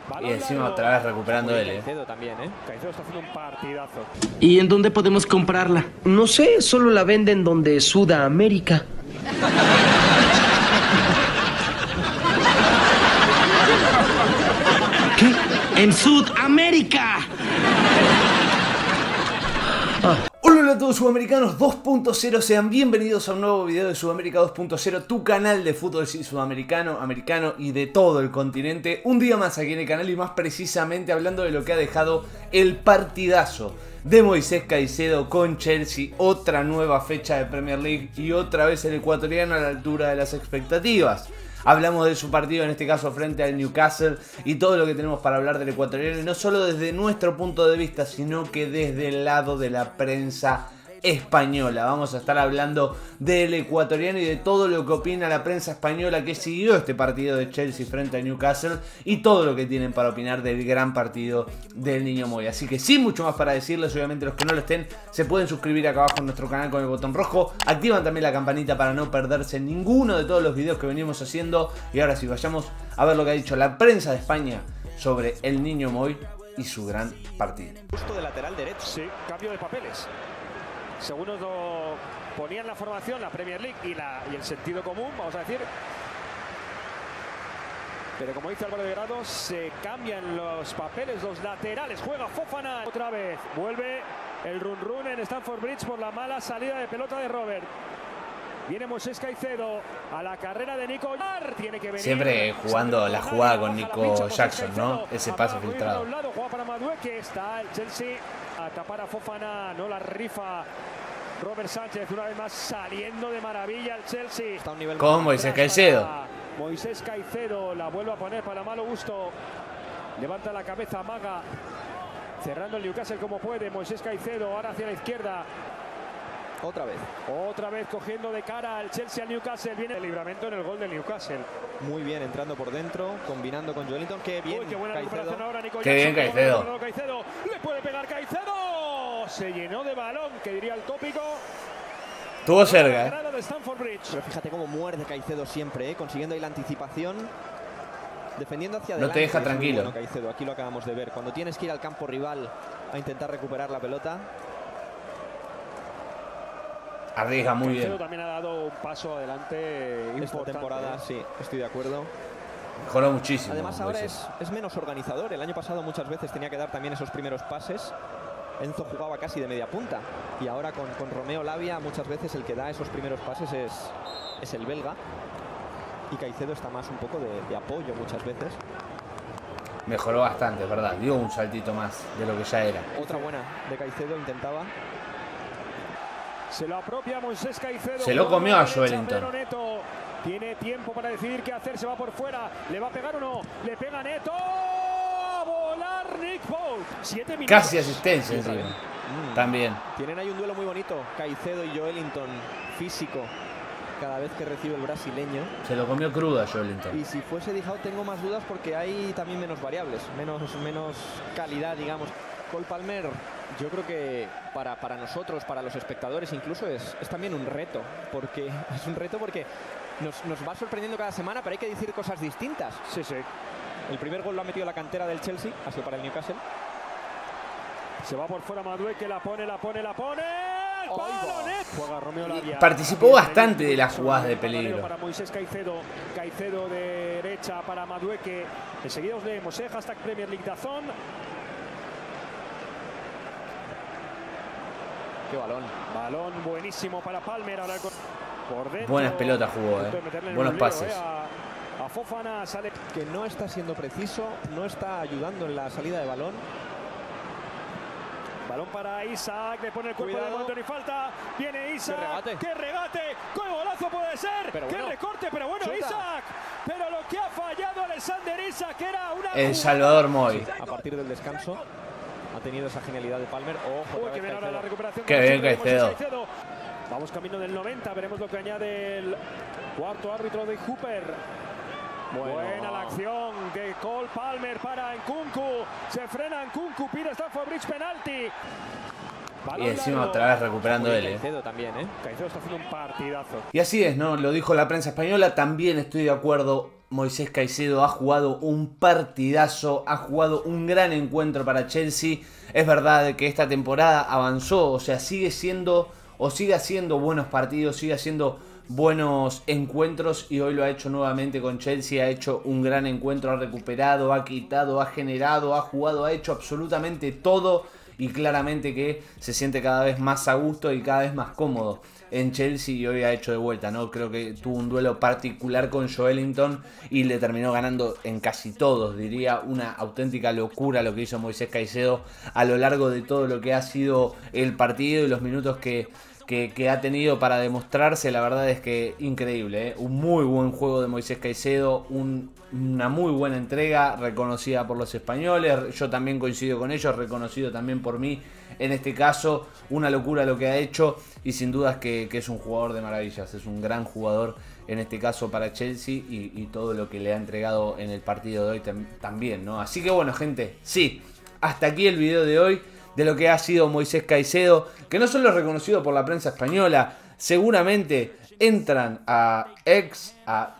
Y encima otra vez recuperando él. Caicedo también, Caicedo está haciendo un partidazo. ¿Y en dónde podemos comprarla? No sé, solo la venden donde Sudamérica. ¿Qué? ¡En Sudamérica! Hola a todos sudamericanos 2.0, sean bienvenidos a un nuevo video de Sudamérica 2.0, tu canal de fútbol sudamericano, americano y de todo el continente. Un día más aquí en el canal y más precisamente hablando de lo que ha dejado el partidazo de Moisés Caicedo con Chelsea. Otra nueva fecha de Premier League y otra vez el ecuatoriano a la altura de las expectativas. Hablamos de su partido, en este caso frente al Newcastle, y todo lo que tenemos para hablar del ecuatoriano, y no solo desde nuestro punto de vista, sino que desde el lado de la prensa española. Vamos a estar hablando del ecuatoriano y de todo lo que opina la prensa española que siguió este partido de Chelsea frente a Newcastle y todo lo que tienen para opinar del gran partido del Niño Moy. Así que sin mucho más para decirles, obviamente los que no lo estén se pueden suscribir acá abajo en nuestro canal con el botón rojo, activan también la campanita para no perderse ninguno de todos los videos que venimos haciendo. Y ahora sí, vayamos a ver lo que ha dicho la prensa de España sobre el Niño Moy y su gran partido. Justo de lateral derecho. Sí, cambio de papeles. Según nos lo ponían la formación, la Premier League y el sentido común, vamos a decir. Pero como dice Álvaro de Grado, se cambian los papeles, los laterales. Juega Fofana otra vez. Vuelve el run en Stamford Bridge por la mala salida de pelota de Robert. Viene Moisés Caicedo a la carrera de Nico. Tiene que venir. Siempre jugando la jugada con Nico Jackson, ¿no? Ese pase filtrado. Juega para Madueque, está el Chelsea a tapar a Fofana, no la rifa Robert Sánchez, una vez más saliendo de maravilla el Chelsea. Está a un nivel con Moisés Caicedo. Moisés Caicedo la vuelve a poner para malo gusto. Levanta la cabeza, amaga. Cerrando el Newcastle como puede. Moisés Caicedo ahora hacia la izquierda. Otra vez cogiendo de cara al Chelsea al Newcastle. Viene el libramento en el gol del Newcastle. Muy bien, entrando por dentro, combinando con Joelinton. Qué bien. Uy, qué buena recuperación ahora, Nico Qué bien Caicedo. Le puede pegar Caicedo. Se llenó de balón, que diría el tópico. Estuvo cerca, Pero fíjate cómo muerde Caicedo siempre, consiguiendo ahí la anticipación. Defendiendo hacia adelante. No te deja tranquilo. Bueno, Caicedo, aquí lo acabamos de ver. Cuando tienes que ir al campo rival a intentar recuperar la pelota. Arriesga muy bien. Caicedo también ha dado un paso adelante importante. Esta temporada, sí, estoy de acuerdo. Mejoró muchísimo. Además ahora es menos organizador. El año pasado muchas veces tenía que dar también esos primeros pases. Enzo jugaba casi de media punta. Y ahora con Romeo Lavia muchas veces el que da esos primeros pases es el belga. Y Caicedo está más un poco de apoyo muchas veces. Mejoró bastante, es verdad. Dio un saltito más de lo que ya era. Otra buena de Caicedo, intentaba. Se lo apropia Moisés Caicedo. Se lo comió a Joelinton. Tiene tiempo para decidir qué hacer. Se va por fuera. ¿Le va a pegar o no? Le pega Neto. A volar Nick Pope. 7 minutos. Casi asistencia encima. También. Tienen ahí un duelo muy bonito. Caicedo y Joelinton. Físico. Cada vez que recibe el brasileño. Se lo comió crudo a Joelinton. Y si fuese Dijao tengo más dudas porque hay también menos variables. Menos calidad, digamos. Cole Palmer, yo creo que para nosotros, para los espectadores incluso, es también un reto. Porque es un reto porque nos va sorprendiendo cada semana, pero hay que decir cosas distintas. Sí, sí. El primer gol lo ha metido la cantera del Chelsea, ha sido para el Newcastle. Se va por fuera Madueque, la pone. Juega Romeo Lavia. Participó bastante de las jugadas de peligro. Para Moisés Caicedo. Caicedo de derecha para Madueque. Enseguida os leemos, hashtag Premier League Dazón. Qué balón. Balón buenísimo para Palmer. Ahora por dentro. Buenas pelotas jugó, buenos pases. A Fofana sale. Que no está siendo preciso, no está ayudando en la salida de balón. Balón para Isaac, le pone el cuerpo de momento, ni falta. Viene Isaac. ¡Qué regate! ¡Qué golazo puede ser! Pero ¡Qué recorte! Pero bueno, chuta. Isaac. Pero lo que ha fallado Alexander Isaac era una. El Salvador Moy. A partir del descanso ha tenido esa genialidad de Palmer. Ojo, que viene ahora la recuperación. Qué bien Caicedo. Vamos camino del 90, veremos lo que añade el cuarto árbitro de Hooper. Buena la acción de Cole Palmer para Nkunku. Se frena Nkunku, pide Stamford Bridge penalti. Balón Y encima largo. otra vez recuperando él, Caicedo también, ¿eh? Caicedo está haciendo un partidazo. Y así es, ¿no? Lo dijo la prensa española, también estoy de acuerdo. Moisés Caicedo ha jugado un partidazo, ha jugado un gran encuentro para Chelsea. Es verdad que esta temporada avanzó, o sea, sigue siendo o sigue haciendo buenos partidos, sigue haciendo buenos encuentros y hoy lo ha hecho nuevamente con Chelsea. Ha hecho un gran encuentro, ha recuperado, ha quitado, ha generado, ha jugado, ha hecho absolutamente todo y claramente que se siente cada vez más a gusto y cada vez más cómodo en Chelsea y hoy ha hecho de vuelta, ¿no? Creo que tuvo un duelo particular con Joelinton y le terminó ganando en casi todos, diría. Una auténtica locura lo que hizo Moisés Caicedo a lo largo de todo lo que ha sido el partido y los minutos que ha tenido para demostrarse. La verdad es que increíble, ¿eh? Un muy buen juego de Moisés Caicedo, una muy buena entrega, reconocida por los españoles. Yo también coincido con ellos, reconocido también por mí. En este caso, una locura lo que ha hecho y sin dudas que es un jugador de maravillas, es un gran jugador en este caso para Chelsea y todo lo que le ha entregado en el partido de hoy también, ¿no? Así que bueno, gente, sí, hasta aquí el video de hoy de lo que ha sido Moisés Caicedo, que no solo es reconocido por la prensa española, seguramente entran a ex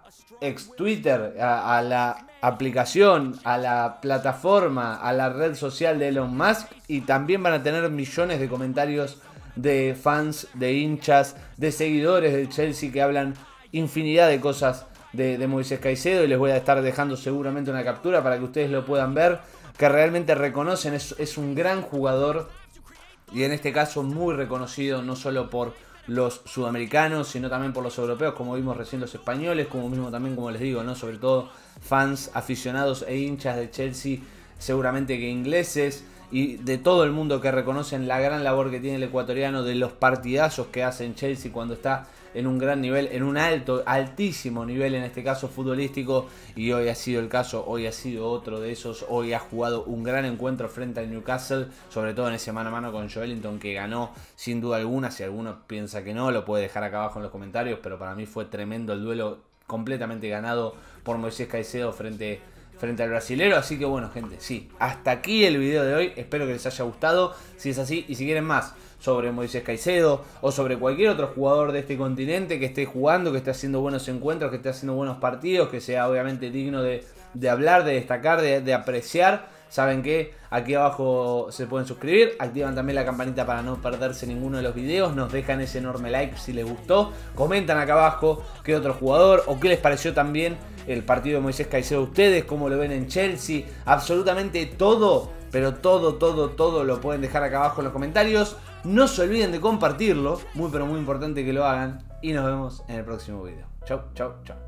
Twitter, a la aplicación, a la plataforma, a la red social de Elon Musk y también van a tener millones de comentarios de fans, de hinchas, de seguidores del Chelsea que hablan infinidad de cosas de Moisés Caicedo y les voy a estar dejando seguramente una captura para que ustedes lo puedan ver, que realmente reconocen, es un gran jugador y en este caso muy reconocido no solo por los sudamericanos, sino también por los europeos, como vimos recién los españoles, como mismo también, como les digo, ¿no? Sobre todo fans, aficionados e hinchas de Chelsea, seguramente que ingleses y de todo el mundo que reconocen la gran labor que tiene el ecuatoriano, de los partidazos que hace en Chelsea cuando está en un gran nivel, en un altísimo nivel en este caso futbolístico, y hoy ha sido el caso, hoy ha sido otro de esos, hoy ha jugado un gran encuentro frente al Newcastle, sobre todo en ese mano a mano con Joelinton que ganó sin duda alguna. Si alguno piensa que no, lo puede dejar acá abajo en los comentarios, pero para mí fue tremendo el duelo, completamente ganado por Moisés Caicedo frente al brasilero. Así que bueno, gente, sí, hasta aquí el video de hoy, espero que les haya gustado. Si es así y si quieren más sobre Moisés Caicedo o sobre cualquier otro jugador de este continente que esté jugando, que esté haciendo buenos encuentros, que esté haciendo buenos partidos, que sea obviamente digno de hablar, de destacar, de apreciar, saben que aquí abajo se pueden suscribir, activan también la campanita para no perderse ninguno de los videos, nos dejan ese enorme like si les gustó, comentan acá abajo qué otro jugador o qué les pareció también el partido de Moisés Caicedo a ustedes, cómo lo ven en Chelsea, absolutamente todo, pero todo lo pueden dejar acá abajo en los comentarios. No se olviden de compartirlo, muy pero muy importante que lo hagan y nos vemos en el próximo video. Chau, chau, chau.